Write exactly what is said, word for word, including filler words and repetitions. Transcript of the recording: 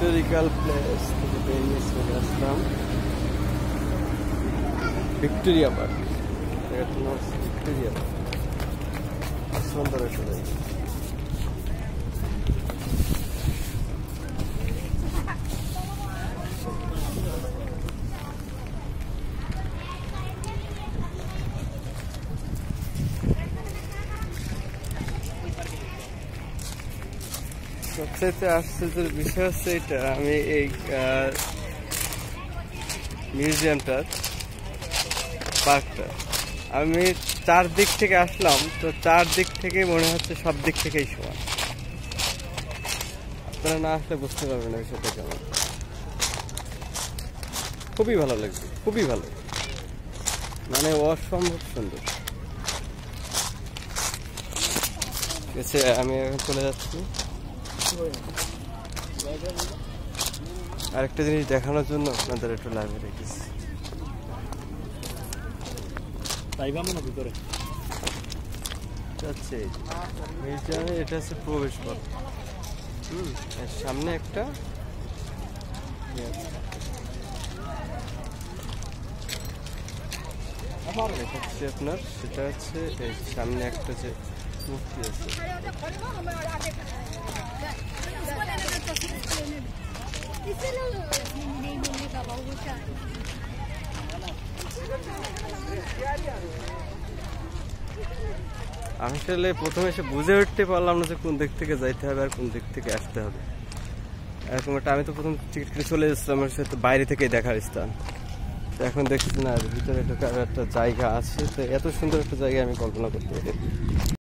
Historical place থেকে বেরিয়ে চলে আসলাম ভিক্টোরিয়া পার্ক। ভিক্টোরিয়া পার্ক সুন্দর একটা জায়গা। সবচেয়ে আশ্চর্যের বিষয় হচ্ছে এটা, আমি এই মিউজিয়ামটার পার্কটা আমি চারদিক থেকে আসলাম, তো চারদিক থেকে মনে হচ্ছে সব দিক থেকেই সমান। আপনারা না আসলে বুঝতে পারবেন না বিষয়টা কেমন। খুবই ভালো লাগবে, খুবই ভালো, মানে অসম্ভব সুন্দর। ঠিক আছে, আমি এখন চলে যাচ্ছি আরেকটা জিনিস দেখানোর জন্য, আপনাদের একটু লাইভে রেখেছি। ভিতরে এটা হচ্ছে প্রবেশ পথ। হম এর সামনে একটা দেখাচ্ছি আপনার, সেটা হচ্ছে এই সামনে একটা যে মূর্তি আছে। আমি আসলে প্রথমে এসে বুঝে উঠতে পারলাম না যে কোন দিক থেকে যাইতে হবে আর কোন দিক থেকে আসতে হবে। এরকম একটা, আমি তো প্রথম টিকিট কেটে চলে এসেছিলাম, আমার সাথে বাইরে থেকেই দেখার স্থান। এখন দেখছি না ভিতরে ঢোকার একটা জায়গা আছে, তো এত সুন্দর একটা জায়গা আমি কল্পনা করতে পারি।